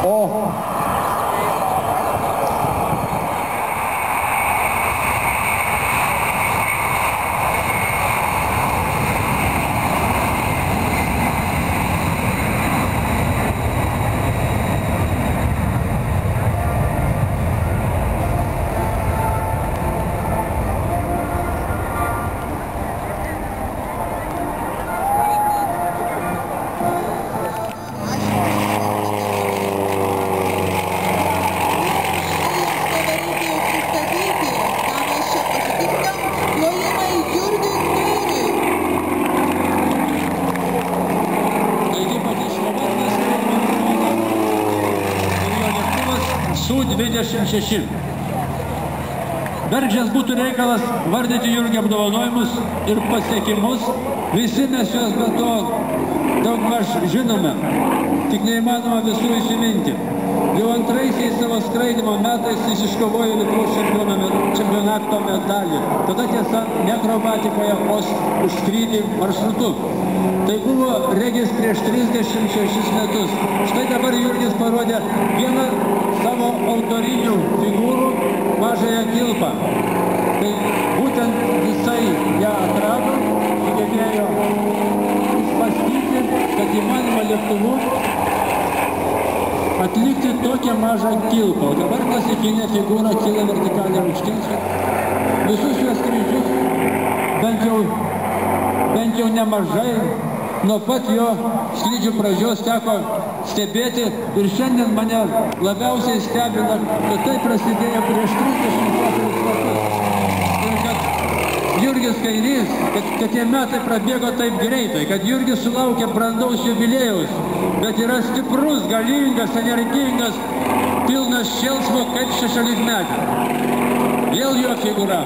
O Su-26. Bergždžias būtų reikalas vardyti Jurgio apdovanojimus ir pasiekimus. Visi mes juos be to daugmaž žinome, tik neįmanoma visų įsiminti. Jau antraisiais savo skraidymo metais jis iškovojo Lietuvos čempionato medalį. Tada tiesa, ne akrobatikoje, o už skrydį maršrutu. Tai buvo regis prieš 36 metus. Štai dabar Jurgis parodė vieną savo autorinių figūrų mažąją kilpą. Tai būtent jisai ją atrado, sugebėjo išmąstyti, kad įmanoma lėktuvu atlikti tokią mažą kilpą. O dabar klasikinė figūra kyla vertikaliai aukštyn. Visus juos skrydžius, bent jau nemažai, nuo pat jo skrydžių pradžios teko stebėti ir šiandien mane labiausiai stebina, kad tai prasidėjo prieš 34 metus. Ir kad Jurgis Kairys, kad tie metai prabėgo taip greitai, kad Jurgis sulaukė brandaus jubiliejaus, bet yra stiprus, galingas, energingas, pilnas šėlsmo kaip 16-metė. Vėl jo figūra.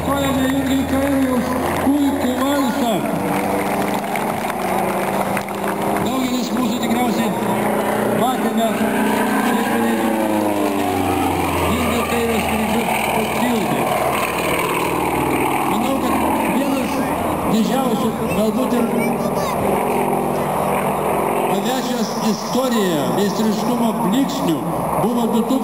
Dėkojame Jurgiui Kairiui už puikų valsą. Daugelis mūsų tikriausiai matėme Jurgio Kairio skrydžius po tiltu. Manau, kad vienas didžiausių, galbūt ir aviacijos istorijoje meistriškumo blyksnių buvo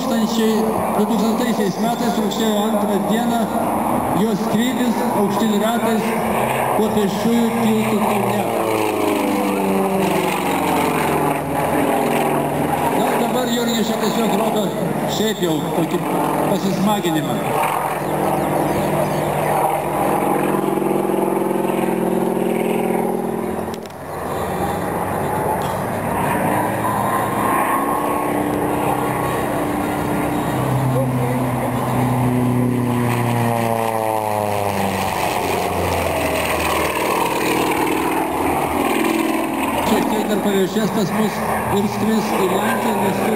2000 metais rugsėjo 2 dieną jos skrydis aukštyn ratais po pėsčiųjų tiltu Kaune. Gal dabar Jurgis čia tiesiog rodo šiaip jau tokį pasismaginimą. Šiek tiek dar paviršės pas mus ir skris į Lenkiją, nes